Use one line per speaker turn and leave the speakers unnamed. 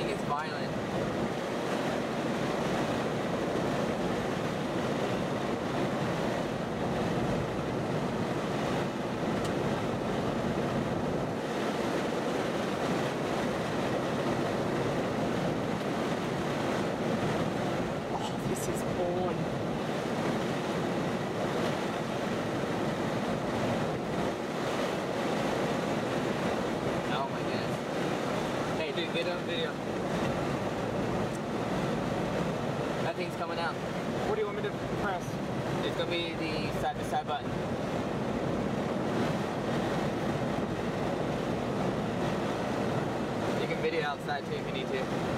thing is violent.
Get on video.
That thing's coming out.
What do you want me to press?
It's gonna be the side-to-side button. You can video outside too if you need to.